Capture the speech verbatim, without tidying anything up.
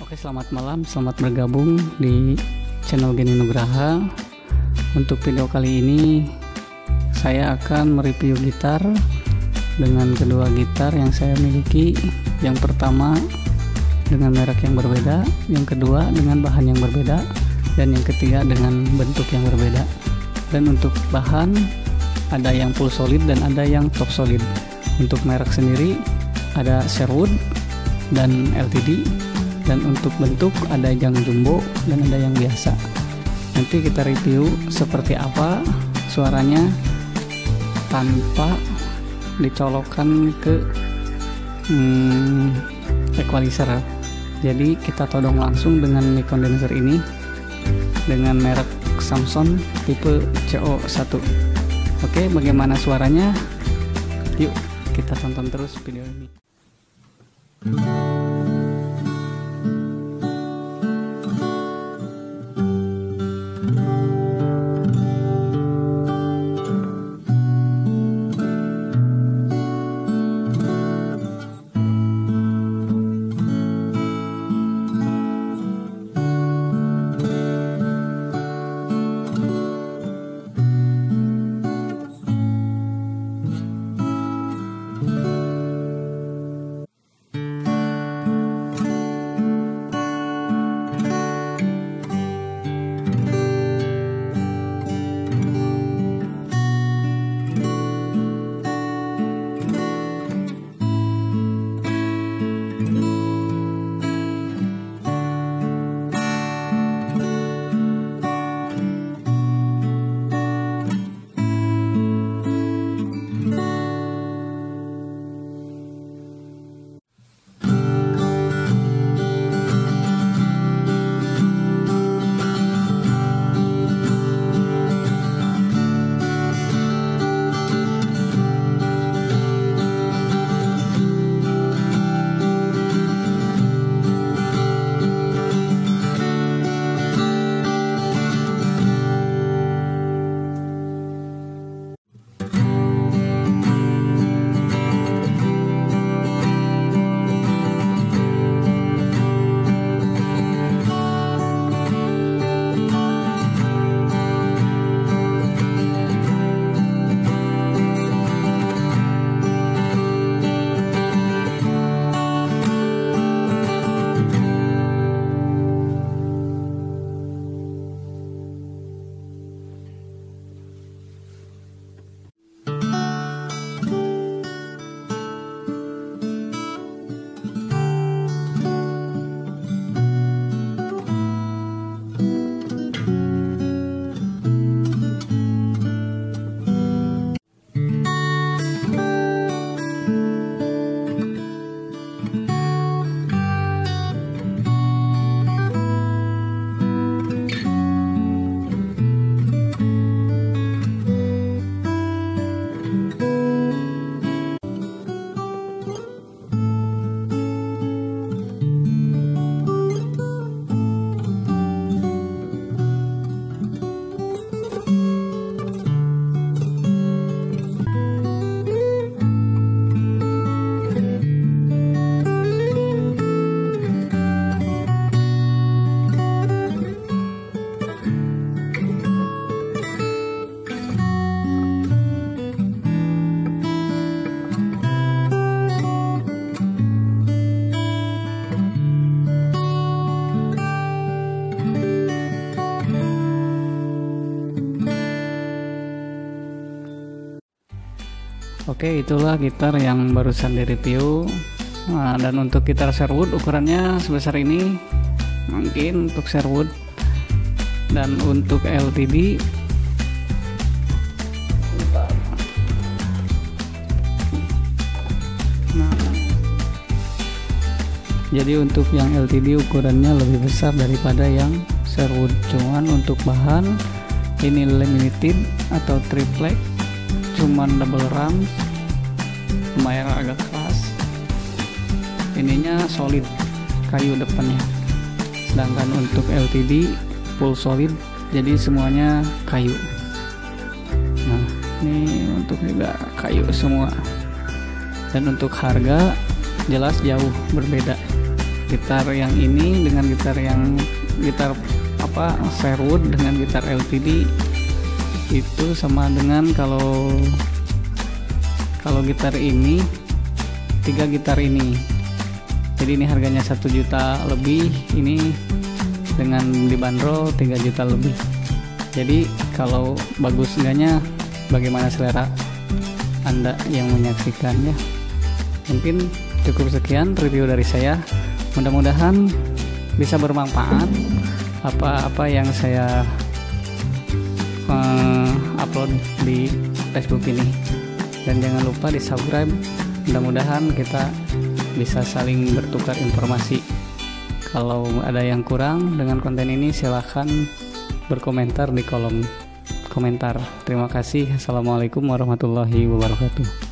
Oke, selamat malam, selamat bergabung di channel Geni Nugraha. Untuk video kali ini saya akan mereview gitar dengan kedua gitar yang saya miliki. Yang pertama dengan merek yang berbeda, yang kedua dengan bahan yang berbeda, dan yang ketiga dengan bentuk yang berbeda. Dan untuk bahan ada yang full solid dan ada yang top solid. Untuk merek sendiri ada Sherwood dan L T D, dan untuk bentuk ada yang jumbo dan ada yang biasa. Nanti kita review seperti apa suaranya tanpa dicolokkan ke hmm, equalizer. Jadi kita todong langsung dengan mic condenser ini dengan merek Samson tipe C O satu. Oke, bagaimana suaranya? Yuk kita tonton terus video ini. Oke, itulah gitar yang barusan direview. Nah, dan untuk gitar Sherwood ukurannya sebesar ini, mungkin untuk Sherwood. Dan untuk L T D nah, jadi untuk yang L T D ukurannya lebih besar daripada yang Sherwood. Cuman untuk bahan ini limited atau triplek, cuman double ram, lumayan agak keras. Ininya solid, kayu depannya. Sedangkan untuk L T D full solid, jadi semuanya kayu. Nah, ini untuk juga kayu semua. Dan untuk harga jelas jauh berbeda. gitar yang ini dengan gitar yang gitar apa Sherwood dengan gitar L T D itu sama dengan kalau kalau gitar ini tiga gitar ini. Jadi ini harganya satu juta lebih, ini dengan dibanderol tiga juta lebih. Jadi kalau bagus enggaknya bagaimana selera Anda yang menyaksikan ya. Mungkin cukup sekian review dari saya. Mudah-mudahan bisa bermanfaat apa-apa yang saya uh, upload di Facebook ini. Dan jangan lupa di subscribe. Mudah-mudahan kita bisa saling bertukar informasi. Kalau ada yang kurang dengan konten ini silahkan berkomentar di kolom komentar. Terima kasih. Assalamualaikum warahmatullahi wabarakatuh.